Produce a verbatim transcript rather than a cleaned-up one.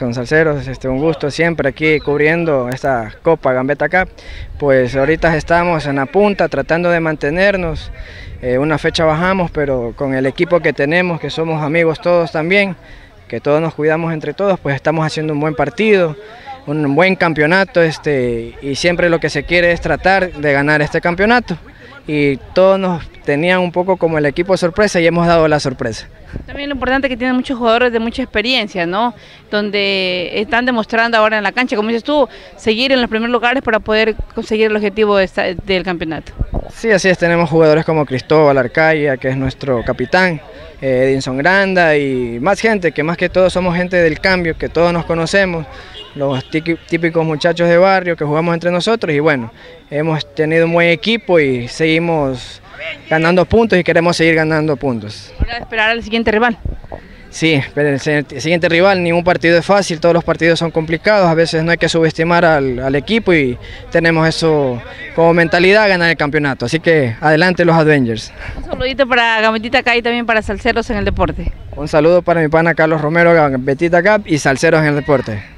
Con Salceros, este, un gusto siempre aquí cubriendo esta Copa Gambetta Cup. Pues ahorita estamos en la punta tratando de mantenernos, eh, una fecha bajamos, pero con el equipo que tenemos, que somos amigos todos también, que todos nos cuidamos entre todos, pues estamos haciendo un buen partido, un buen campeonato, este, y siempre lo que se quiere es tratar de ganar este campeonato. Y todos nos tenían un poco como el equipo sorpresa y hemos dado la sorpresa. También lo importante es que tienen muchos jugadores de mucha experiencia, ¿no? Donde están demostrando ahora en la cancha, como dices tú, seguir en los primeros lugares para poder conseguir el objetivo de esta, del campeonato. Sí, así es, tenemos jugadores como Cristóbal Arcaya, que es nuestro capitán, eh, Edinson Granda y más gente, que más que todo somos gente del cambio, que todos nos conocemos, los típicos muchachos de barrio que jugamos entre nosotros y bueno, hemos tenido un buen equipo y seguimos ganando puntos y queremos seguir ganando puntos. Ahora esperar al siguiente rival. Sí, pero el siguiente rival, ningún partido es fácil, todos los partidos son complicados, a veces no hay que subestimar al, al equipo y tenemos eso como mentalidad, ganar el campeonato, así que adelante los Avengers. Un saludito para Gambetta Cup y también para Salceros en el deporte. Un saludo para mi pana Carlos Romero, Gambetta Cup y Salceros en el deporte.